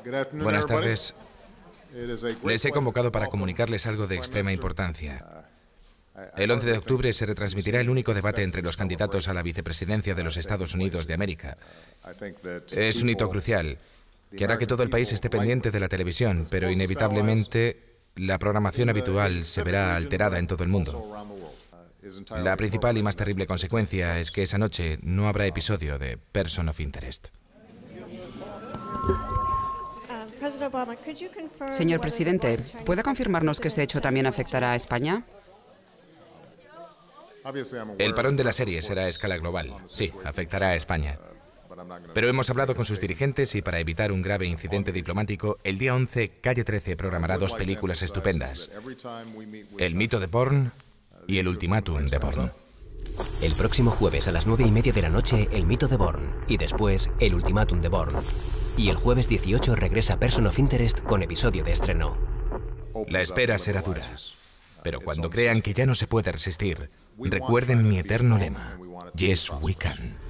Buenas tardes. Les he convocado para comunicarles algo de extrema importancia. El 11 de octubre se retransmitirá el único debate entre los candidatos a la vicepresidencia de los Estados Unidos de América. Es un hito crucial que hará que todo el país esté pendiente de la televisión, pero inevitablemente la programación habitual se verá alterada en todo el mundo. La principal y más terrible consecuencia es que esa noche no habrá episodio de Person of Interest. Señor presidente, ¿puede confirmarnos que este hecho también afectará a España? El parón de la serie será a escala global. Sí, afectará a España. Pero hemos hablado con sus dirigentes y para evitar un grave incidente diplomático, el día 11, Calle 13 programará dos películas estupendas: El mito de Bourne y El ultimátum de Bourne. El próximo jueves a las 9:30 de la noche, El mito de Bourne. Y después, El ultimátum de Bourne. Y el jueves 18 regresa Person of Interest con episodio de estreno. La espera será dura. Pero cuando crean que ya no se puede resistir, recuerden mi eterno lema: Yes, we can.